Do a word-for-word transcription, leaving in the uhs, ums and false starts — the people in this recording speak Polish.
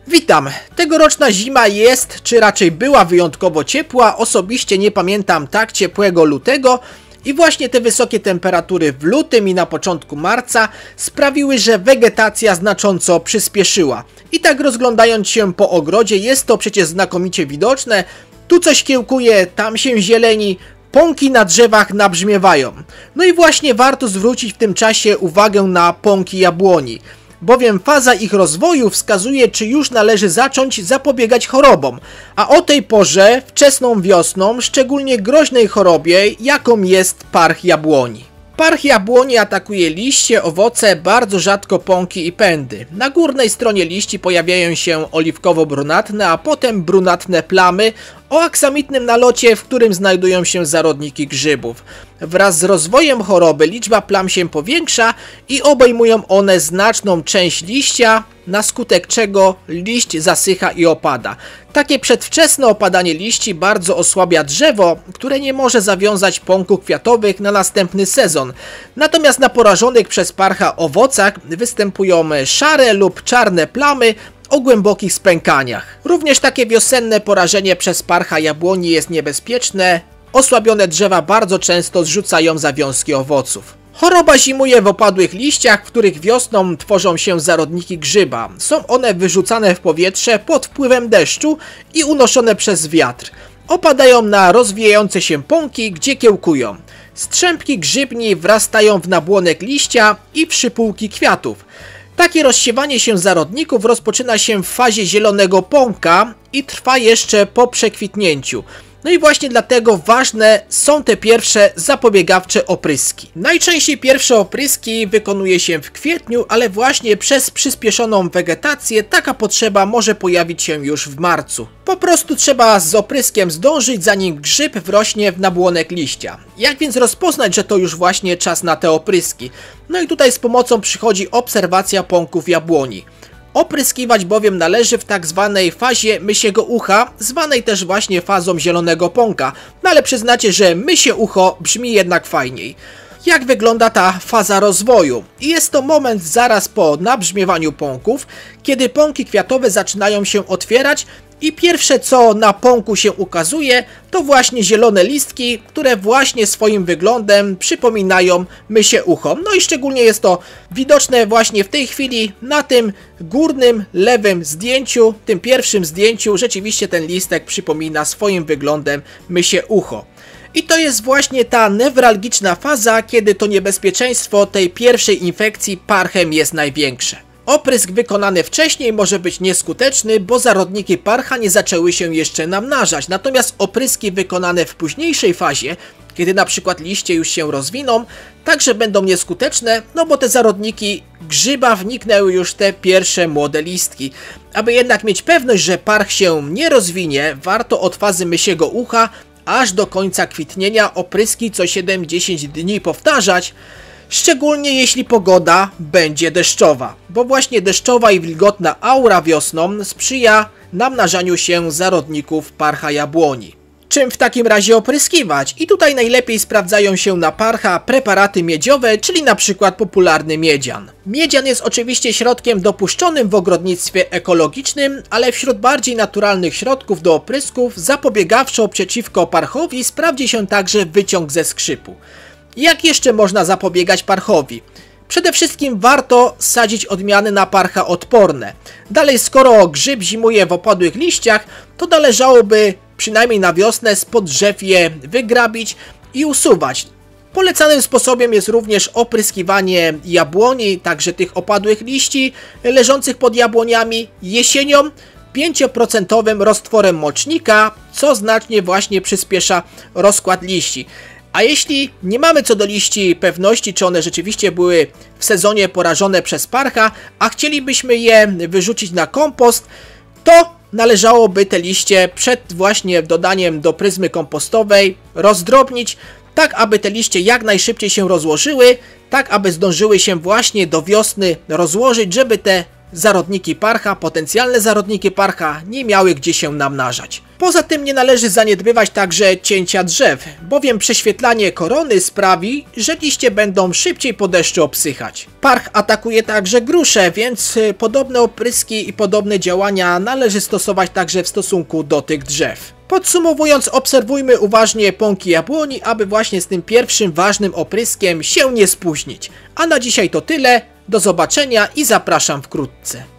Witam! Tegoroczna zima jest, czy raczej była wyjątkowo ciepła. Osobiście nie pamiętam tak ciepłego lutego i właśnie te wysokie temperatury w lutym i na początku marca sprawiły, że wegetacja znacząco przyspieszyła. I tak rozglądając się po ogrodzie, jest to przecież znakomicie widoczne. Tu coś kiełkuje, tam się zieleni, pąki na drzewach nabrzmiewają. No i właśnie warto zwrócić w tym czasie uwagę na pąki jabłoni, bowiem faza ich rozwoju wskazuje, czy już należy zacząć zapobiegać chorobom, a o tej porze, wczesną wiosną, szczególnie groźnej chorobie, jaką jest parch jabłoni. Parch jabłoni atakuje liście, owoce, bardzo rzadko pąki i pędy. Na górnej stronie liści pojawiają się oliwkowo-brunatne, a potem brunatne plamy o aksamitnym nalocie, w którym znajdują się zarodniki grzybów. Wraz z rozwojem choroby liczba plam się powiększa i obejmują one znaczną część liścia, na skutek czego liść zasycha i opada. Takie przedwczesne opadanie liści bardzo osłabia drzewo, które nie może zawiązać pąków kwiatowych na następny sezon. Natomiast na porażonych przez parcha owocach występują szare lub czarne plamy o głębokich spękaniach. Również takie wiosenne porażenie przez parcha jabłoni jest niebezpieczne. Osłabione drzewa bardzo często zrzucają zawiązki owoców. Choroba zimuje w opadłych liściach, w których wiosną tworzą się zarodniki grzyba. Są one wyrzucane w powietrze pod wpływem deszczu i unoszone przez wiatr. Opadają na rozwijające się pąki, gdzie kiełkują. Strzępki grzybni wrastają w nabłonek liścia i w szypułki kwiatów. Takie rozsiewanie się zarodników rozpoczyna się w fazie zielonego pąka i trwa jeszcze po przekwitnięciu. No i właśnie dlatego ważne są te pierwsze zapobiegawcze opryski. Najczęściej pierwsze opryski wykonuje się w kwietniu, ale właśnie przez przyspieszoną wegetację taka potrzeba może pojawić się już w marcu. Po prostu trzeba z opryskiem zdążyć, zanim grzyb wrośnie w nabłonek liścia. Jak więc rozpoznać, że to już właśnie czas na te opryski? No i tutaj z pomocą przychodzi obserwacja pąków jabłoni. Opryskiwać bowiem należy w tak zwanej fazie mysiego ucha, zwanej też właśnie fazą zielonego pąka. No ale przyznacie, że mysie ucho brzmi jednak fajniej. Jak wygląda ta faza rozwoju? Jest to moment zaraz po nabrzmiewaniu pąków, kiedy pąki kwiatowe zaczynają się otwierać i pierwsze co na pąku się ukazuje to właśnie zielone listki, które właśnie swoim wyglądem przypominają mysie ucho. No i szczególnie jest to widoczne właśnie w tej chwili na tym górnym lewym zdjęciu, tym pierwszym zdjęciu rzeczywiście ten listek przypomina swoim wyglądem mysie ucho. I to jest właśnie ta newralgiczna faza, kiedy to niebezpieczeństwo tej pierwszej infekcji parchem jest największe. Oprysk wykonany wcześniej może być nieskuteczny, bo zarodniki parcha nie zaczęły się jeszcze namnażać. Natomiast opryski wykonane w późniejszej fazie, kiedy na przykład liście już się rozwiną, także będą nieskuteczne, no bo te zarodniki grzyba wniknęły już te pierwsze młode listki. Aby jednak mieć pewność, że parch się nie rozwinie, warto od fazy mysiego ucha aż do końca kwitnienia opryski co siedem do dziesięciu dni powtarzać, szczególnie jeśli pogoda będzie deszczowa, bo właśnie deszczowa i wilgotna aura wiosną sprzyja namnażaniu się zarodników parcha jabłoni. Czym w takim razie opryskiwać? I tutaj najlepiej sprawdzają się na parcha preparaty miedziowe, czyli na przykład popularny miedzian. Miedzian jest oczywiście środkiem dopuszczonym w ogrodnictwie ekologicznym, ale wśród bardziej naturalnych środków do oprysków zapobiegawczo przeciwko parchowi sprawdzi się także wyciąg ze skrzypu. Jak jeszcze można zapobiegać parchowi? Przede wszystkim warto sadzić odmiany na parcha odporne. Dalej, skoro grzyb zimuje w opadłych liściach, to należałoby przynajmniej na wiosnę spod drzew je wygrabić i usuwać. Polecanym sposobem jest również opryskiwanie jabłoni, także tych opadłych liści leżących pod jabłoniami jesienią pięć procent roztworem mocznika, co znacznie właśnie przyspiesza rozkład liści. A jeśli nie mamy co do liści pewności, czy one rzeczywiście były w sezonie porażone przez parcha, a chcielibyśmy je wyrzucić na kompost, to należałoby te liście przed właśnie dodaniem do pryzmy kompostowej rozdrobnić, tak aby te liście jak najszybciej się rozłożyły, tak aby zdążyły się właśnie do wiosny rozłożyć, żeby te zarodniki parcha, potencjalne zarodniki parcha nie miały gdzie się namnażać. Poza tym nie należy zaniedbywać także cięcia drzew, bowiem prześwietlanie korony sprawi, że liście będą szybciej po deszczu obsychać. Parch atakuje także grusze, więc podobne opryski i podobne działania należy stosować także w stosunku do tych drzew. Podsumowując, obserwujmy uważnie pąki jabłoni, aby właśnie z tym pierwszym ważnym opryskiem się nie spóźnić. A na dzisiaj to tyle, do zobaczenia i zapraszam wkrótce.